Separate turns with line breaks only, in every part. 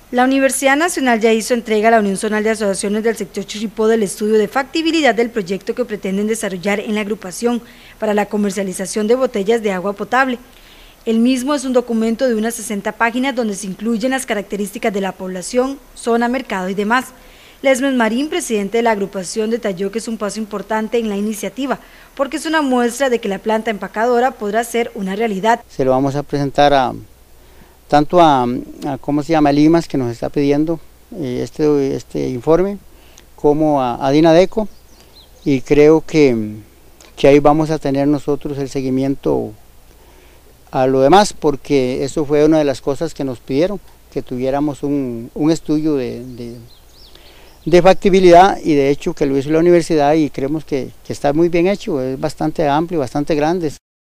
La Universidad Nacional ya hizo entrega a la Unión Zonal de Asociaciones del Sector Chirripó del estudio de factibilidad del proyecto que pretenden desarrollar en la agrupación para la comercialización de botellas de agua potable. El mismo es un documento de unas 60 páginas donde se incluyen las características de la población, zona, mercado y demás. Lesmes Marín, presidente de la agrupación, detalló que es un paso importante en la iniciativa, porque es una muestra de que la planta empacadora podrá ser una realidad.
Se lo vamos a presentar tanto a Limas, que nos está pidiendo este informe, como a Dinadeco, y creo que ahí vamos a tener nosotros el seguimiento a lo demás, porque eso fue una de las cosas que nos pidieron, que tuviéramos un estudio de factibilidad, y de hecho que lo hizo la universidad y creemos que está muy bien hecho, es bastante amplio, bastante grande.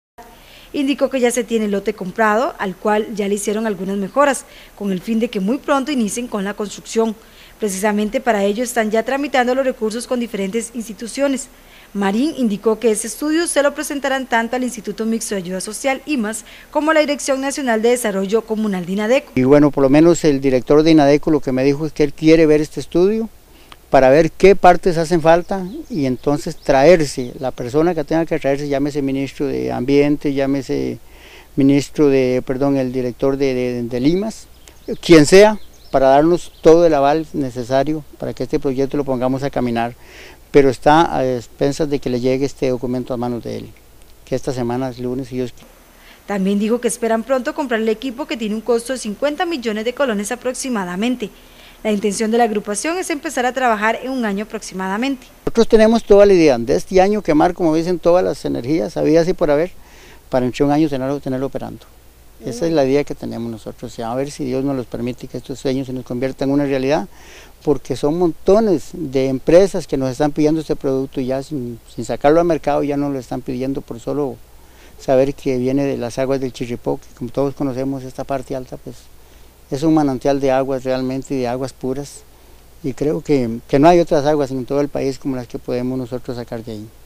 Indicó que ya se tiene el lote comprado, al cual ya le hicieron algunas mejoras, con el fin de que muy pronto inicien con la construcción. Precisamente para ello están ya tramitando los recursos con diferentes instituciones. Marín indicó que ese estudio se lo presentarán tanto al Instituto Mixto de Ayuda Social, IMAS, como a la Dirección Nacional de Desarrollo Comunal Dinadeco.
Y bueno, por lo menos el director de Dinadeco lo que me dijo es que él quiere ver este estudio para ver qué partes hacen falta y entonces traerse, la persona que tenga que traerse, llámese ministro de Ambiente, llámese ministro el director de Limas, quien sea, para darnos todo el aval necesario para que este proyecto lo pongamos a caminar, pero está a expensas de que le llegue este documento a manos de él, que esta semana es lunes y Dios quiere.
También dijo que esperan pronto comprar el equipo, que tiene un costo de 50 millones de colones aproximadamente. La intención de la agrupación es empezar a trabajar en un año aproximadamente.
Nosotros tenemos toda la idea de este año quemar, como dicen, todas las energías, habidas y por haber, para entre un año tenerlo operando. Esa es la idea que tenemos nosotros, a ver si Dios nos los permite que estos sueños se nos conviertan en una realidad, porque son montones de empresas que nos están pidiendo este producto y ya sin sacarlo al mercado ya nos lo están pidiendo por solo saber que viene de las aguas del Chirripó, que como todos conocemos esta parte alta, pues es un manantial de aguas realmente, de aguas puras, y creo que no hay otras aguas en todo el país como las que podemos nosotros sacar de ahí.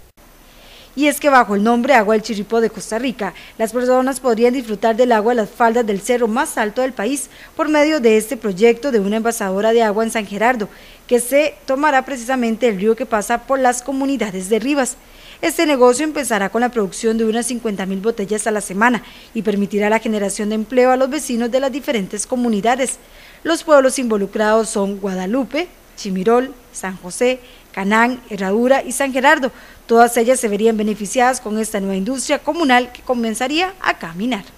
Y es que bajo el nombre Agua del Chirripó de Costa Rica, las personas podrían disfrutar del agua de las faldas del cerro más alto del país por medio de este proyecto de una envasadora de agua en San Gerardo, que se tomará precisamente el río que pasa por las comunidades de Rivas. Este negocio empezará con la producción de unas 50.000 botellas a la semana y permitirá la generación de empleo a los vecinos de las diferentes comunidades. Los pueblos involucrados son Guadalupe, Chimirol, San José, Canán, Herradura y San Gerardo. Todas ellas se verían beneficiadas con esta nueva industria comunal que comenzaría a caminar.